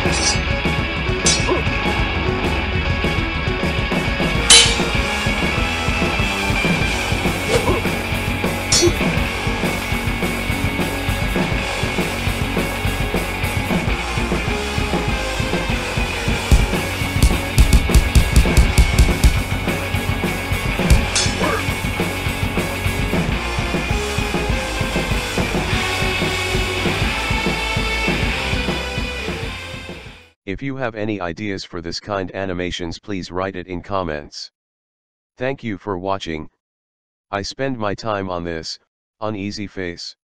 If you have any ideas for this kind animations, please write it in comments. Thank you for watching. I spend my time on this, uneasy face.